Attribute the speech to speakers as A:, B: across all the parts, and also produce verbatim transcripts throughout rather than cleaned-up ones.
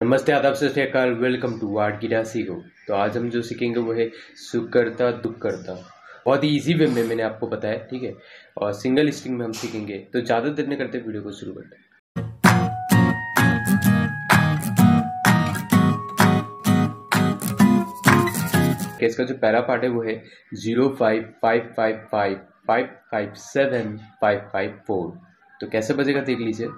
A: नमस्ते, आदाब, सत श्री अकाल। वेलकम टू आर्ट की राशि को। तो आज हम जो सीखेंगे वो है सुख करता दुख करता। बहुत ही इजी वे में मैंने आपको बताया, ठीक है। और सिंगल स्ट्रिंग में हम सीखेंगे। तो ज़्यादा देर नहीं करते, वीडियो को शुरू करते हैं। इसका जो पहला पार्ट है वो है zero five five five five five five seven five five four. तो कैसे बजेगा देख लीजिए।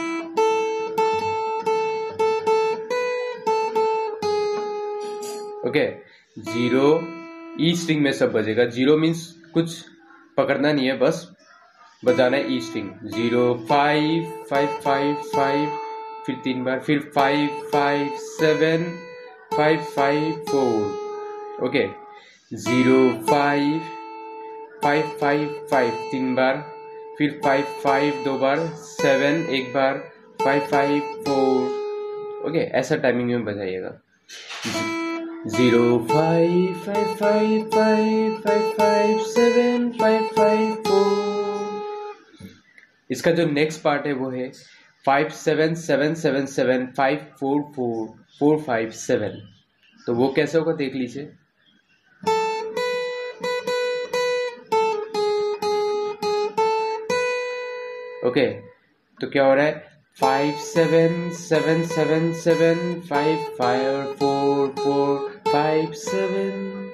A: ओके, जीरो ई स्ट्रिंग में सब बजेगा। जीरो मीन्स कुछ पकड़ना नहीं है, बस बजाना है E string. Zero five five five five, फिर तीन बार, फिर five five seven five five four. Okay, zero five five five five तीन बार, फिर फाइव फाइव दो बार, सेवन एक बार, फाइव फाइव फोर। ओके, ऐसा टाइमिंग में बजाइएगा। Zero five five five five five five seven five five four. इसका जो नेक्स्ट पार्ट है वो है five seven seven seven seven five four four four five seven. तो वो कैसे होगा देख लीजिए। ओके, तो क्या हो रहा है, five seven seven seven seven five five four four five seven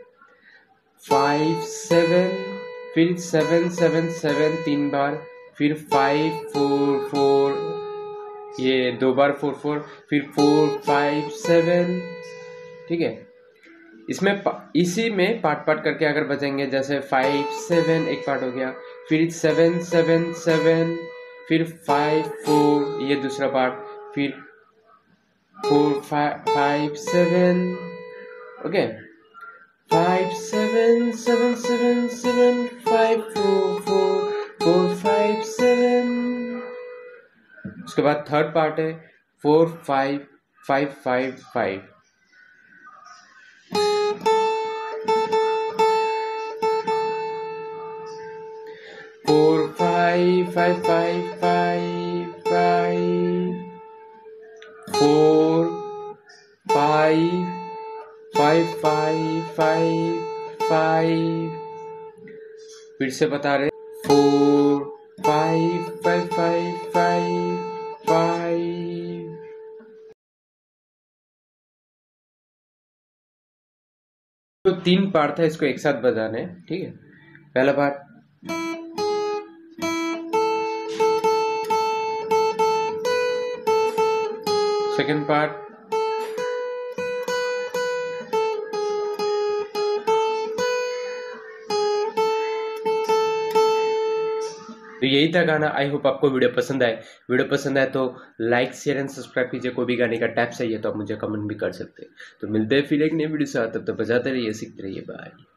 A: five seven, फिर सेवन सेवन सेवन तीन बार, फिर फाइव फोर फोर, ये दो बार फोर फोर, फिर फोर फाइव सेवन। ठीक है, इसमें इसी में पार्ट पार्ट करके अगर बचेंगे, जैसे फाइव सेवन एक पार्ट हो गया, फिर सेवन सेवन सेवन, फिर फाइव फोर ये दूसरा पार्ट, फिर four five seven. Okay, five seven seven seven seven five four four four five seven. उसके बाद थर्ड पार्ट है four five five five five. Four five five five five five four five five five five five. फिर से बता रहे, four five five five five five. तो तीन part था, इसको एक साथ बजाना है। ठीक है, पहला पार्ट सेकेंड पार्ट, तो यही था गाना। आई होप आपको वीडियो पसंद आए। वीडियो पसंद आए तो लाइक शेयर एंड सब्सक्राइब कीजिए। कोई भी गाने का टैप चाहिए तो आप मुझे कमेंट भी कर सकते हैं। तो मिलते हैं फिर एक नई वीडियो से। तब तक बजाते रहिए, सीखते रहिए। बाय।